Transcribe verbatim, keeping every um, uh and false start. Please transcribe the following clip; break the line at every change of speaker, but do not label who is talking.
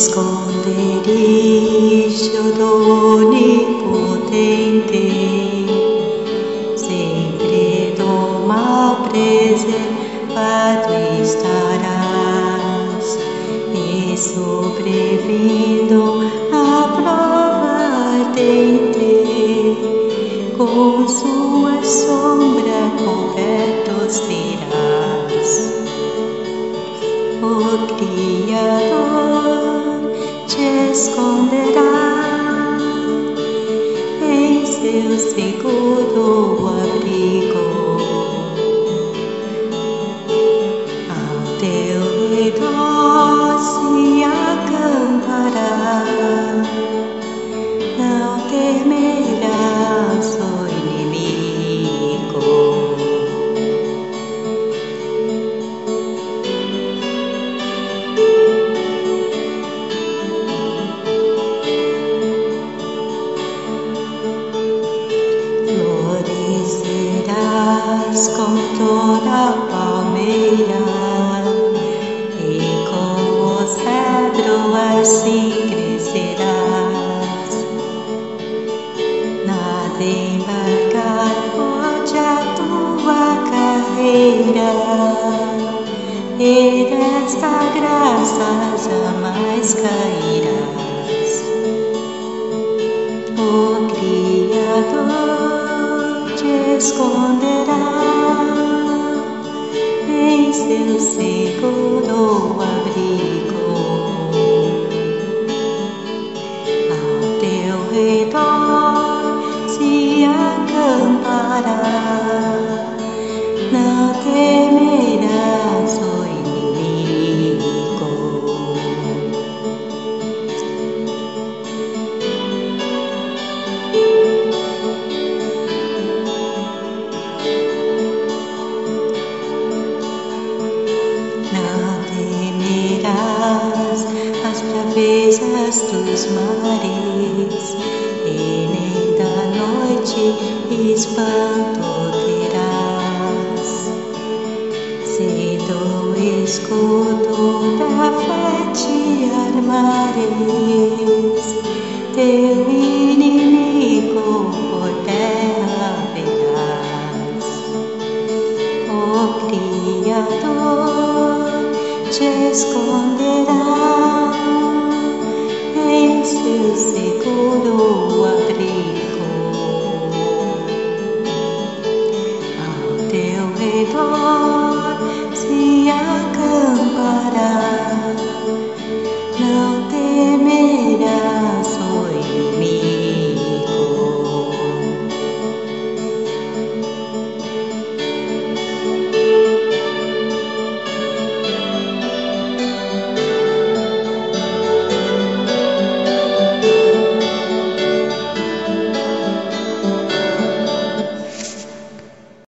Esconderijo do Onipotente, sempre do mal preservado estarás, e sobrevindo a prova ardente, com sua sombra cobertos terás. O Criador te esconderá em seu seguro abrigo, ao teu redor se acampará, não temerás o inimigo. Com toda a palmeira e com o cedro assim crescerás. Nada embarcar pode a tua carreira, e desta graça jamais cairás. O Criador te esconderá em seu seguro abrigo, ao teu redor se acampará, não temerás o inimigo. As bravezas dos mares, e nem da noite espanto terás, sendo o escudo da fé te armares, teu inimigo por terra verás. O Criador te esconderá em seu seguro abrigo, ao teu redor se acampará,